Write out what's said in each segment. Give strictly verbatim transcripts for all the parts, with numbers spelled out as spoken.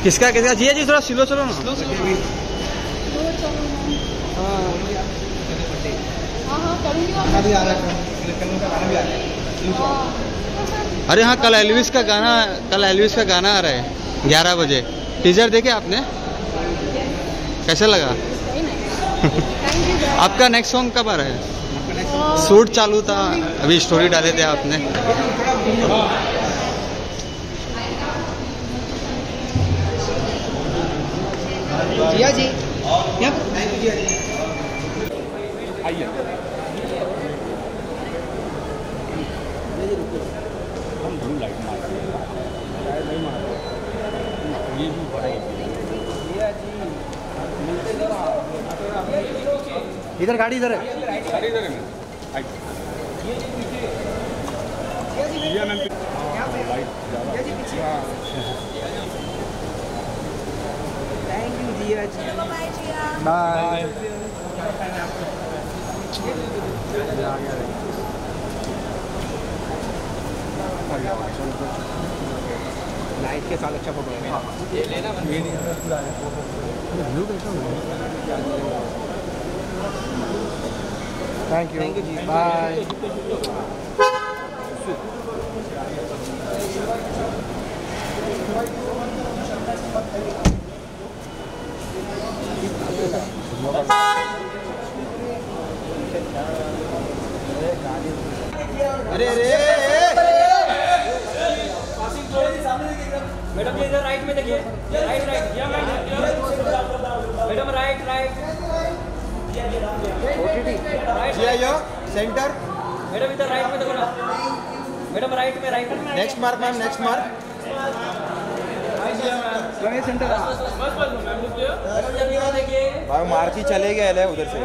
किसका किसका जिया जी थोड़ा स्लो चलो ना। अरे हाँ कल एल्विस का गाना कल एल्विस का गाना आ रहा है ग्यारह बजे। टीजर देखे आपने? कैसा लगा? आपका नेक्स्ट सॉन्ग कब आ रहा है? शूट चालू था अभी, स्टोरी डाले थे आपने। जिया जी क्या आइए हम ब्लू लाइट मारते हैं नहीं मारते ये भी बड़ा है। जिया जी इधर गाड़ी इधर है गाड़ी इधर है Jiya ma'am light thank you Jiya ji bye. Light के साथ अच्छा फोटो है ये लेना थैंक यू थैंक यू जी बाय। अरे अरे मैडम ये इधर राइट में देखिए right right madam right right centre madam इधर राइट में देखो ना मैडम राइट में right next mark ma'am next mark centre भाई मार्क ही चले गए है उधर से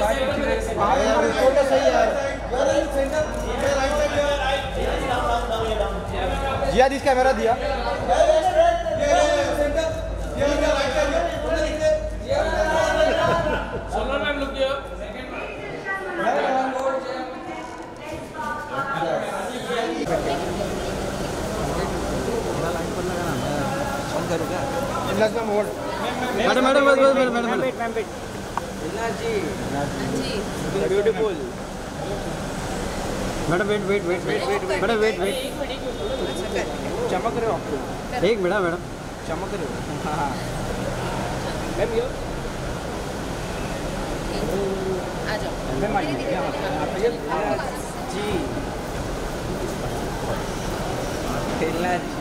जिया दिस कैमरा दिया madam madam madam madam beautiful madam wait wait wait wait wait madam wait wait चमक रहे हो आपको एक मिनट मैडम चमक रहे हो हाँ मैम यो आ जाओ मैम आइए जी खेलना जी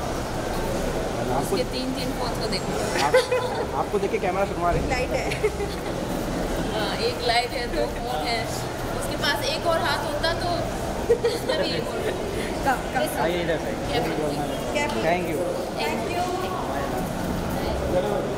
उसके तीन तीन फोन को देखो आप, आपको देख के कैमरा शुरू रहे लाइट है हाँ एक लाइट है दो फोन है उसके पास एक और हाथ होता तो उसमें भी एक और आइए इधर से थैंक यू थैंक यू